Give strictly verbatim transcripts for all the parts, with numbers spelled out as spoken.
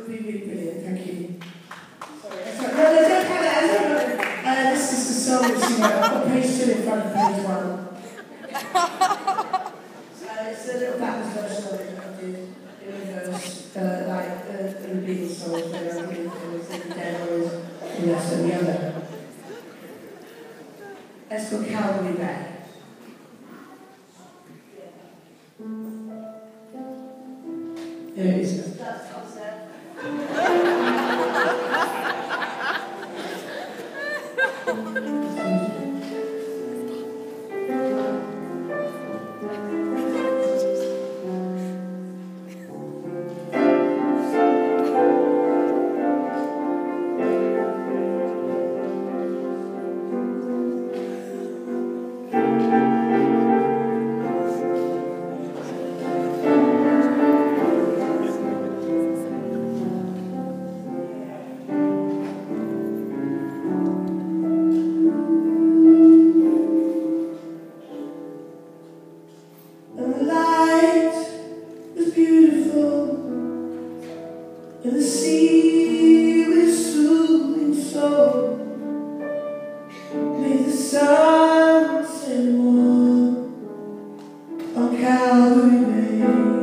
Really, really brilliant, thank you. Sorry, that's right. No, no, don't count it, I don't know. Uh, this is the song that she wrote. I've got page two in front of page one. So it's a little backwards version of it that I did. It was uh, like uh, the Beatles songs where I did it was the dead or less than the other. It's called Calvary Bay. There it is. That's upset. And the sea was soothing so. May the sun set warm on Calvary Bay,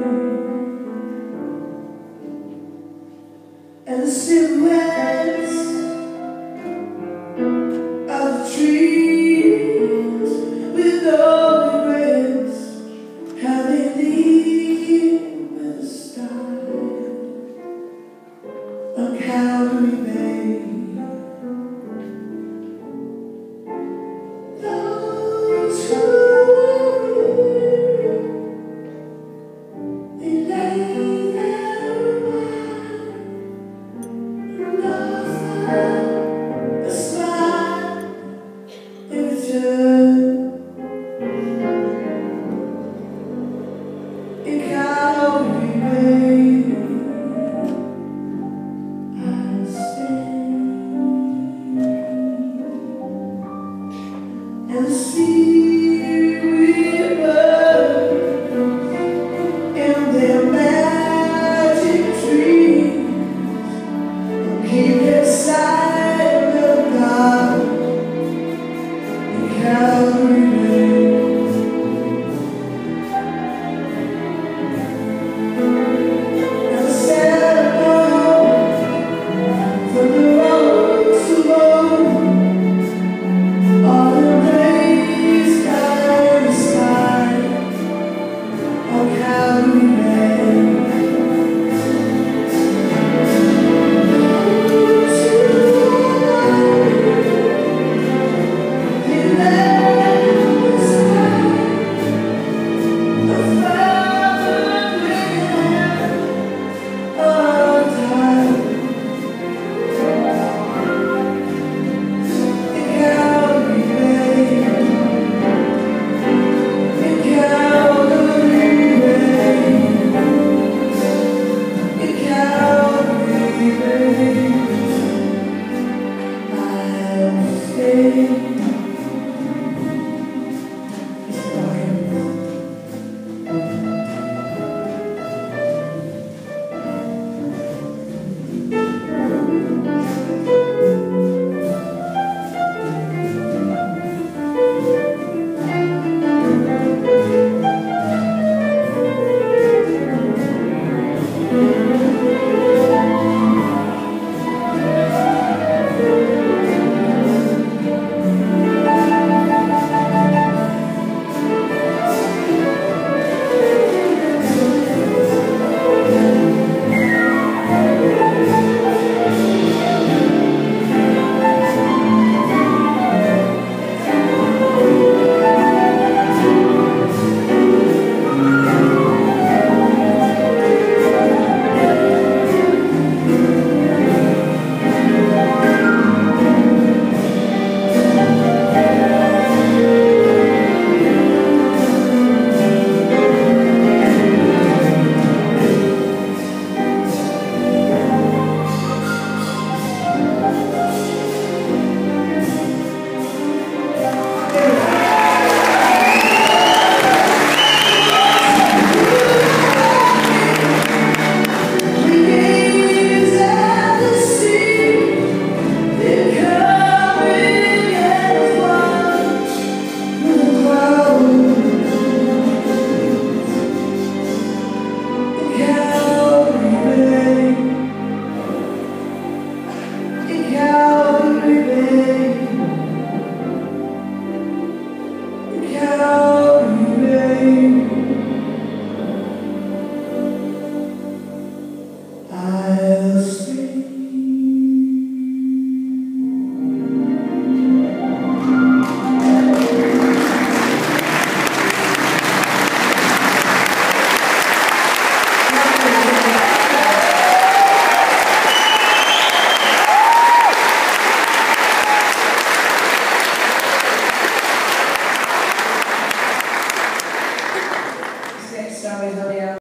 and the silhouettes of the trees with all regrets, how they leave with a star on Calvary Bay. Those who are weary, they lay there a while, and offer a smile in return. In Calvary Bay, and the seaweed birds in their magic trees will keep their silent God in Calvary Bay. And the sad bones from the roads alone, all the rays sky in the sky on Calvary Bay. Those who are they lay the sky, a fervent ringing of time. In Calvary Bay, in Calvary Bay. stories on the